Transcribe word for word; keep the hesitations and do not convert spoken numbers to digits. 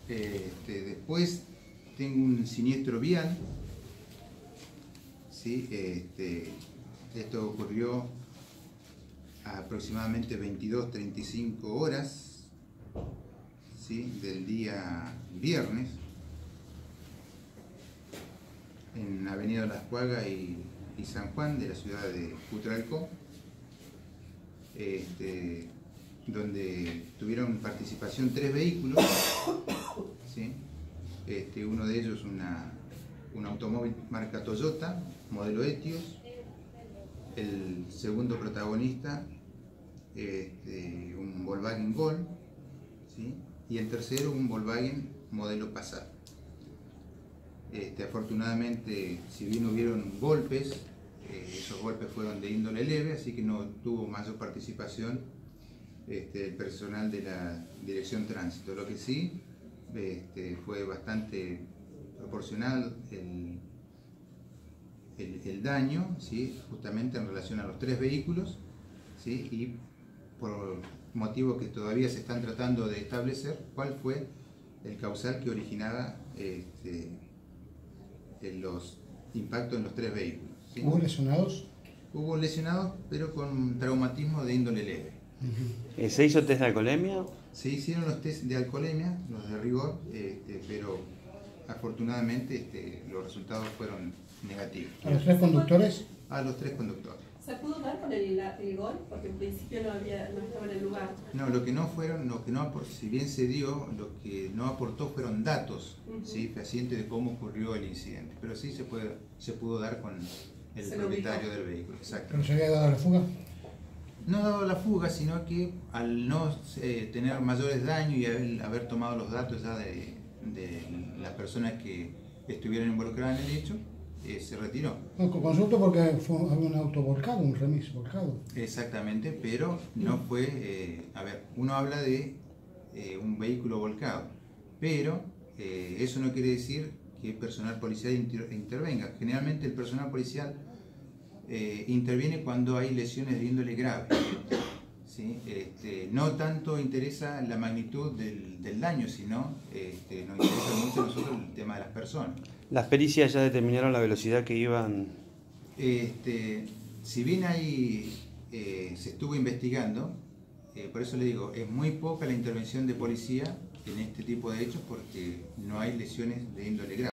Este, después tengo un siniestro vial, ¿sí? Este, esto ocurrió a aproximadamente veintidós treinta y cinco horas, ¿sí? Del día viernes, en Avenida Las Cuagas y, y San Juan de la ciudad de Cutralcó, este, donde tuvieron participación tres vehículos, ¿sí? Este, uno de ellos una, un automóvil marca Toyota, modelo Etios. El segundo protagonista, este, un Volkswagen Gol, ¿sí? Y el tercero un Volkswagen modelo Passat. Este, afortunadamente, si bien hubieron golpes, eh, esos golpes fueron de índole leve, así que no tuvo mayor participación este, el personal de la Dirección Tránsito. Lo que sí este, fue bastante proporcional el, el, el daño, ¿sí? Justamente en relación a los tres vehículos, ¿sí? Y por motivos que todavía se están tratando de establecer, cuál fue el causal que originaba este, en los impactos en los tres vehículos, ¿sí? ¿Hubo lesionados? Hubo lesionados, pero con traumatismo de índole leve. Uh-huh. ¿Se hizo test de alcoholemia? Se hicieron los test de alcoholemia, los de rigor, este, pero afortunadamente este, los resultados fueron negativos. ¿A los tres conductores? A los tres conductores. ¿Se pudo dar con el, el gol? Porque en principio no, había, no estaba en el lugar. No, lo que no fueron, lo que no aportó, si bien se dio, lo que no aportó fueron datos, uh-huh, ¿sí? Fehacientes de cómo ocurrió el incidente. Pero sí se, puede, se pudo dar con el se propietario del vehículo. Exacto. ¿Pero se había dado la fuga? No dado la fuga, sino que al no eh, tener mayores daños y haber, haber tomado los datos ya de, de las personas que estuvieron involucradas en el hecho, eh, se retiró. No, consulto porque fue un auto volcado, un remis volcado. Exactamente, pero no fue, eh, a ver, uno habla de eh, un vehículo volcado, pero eh, eso no quiere decir que el personal policial inter intervenga. Generalmente el personal policial Eh, interviene cuando hay lesiones de índole grave, ¿sí? Este, no tanto interesa la magnitud del, del daño, sino este, nos interesa mucho a nosotros el tema de las personas. ¿Las pericias ya determinaron la velocidad que iban? Este, si bien ahí eh, se estuvo investigando, eh, por eso le digo, es muy poca la intervención de policía en este tipo de hechos porque no hay lesiones de índole grave.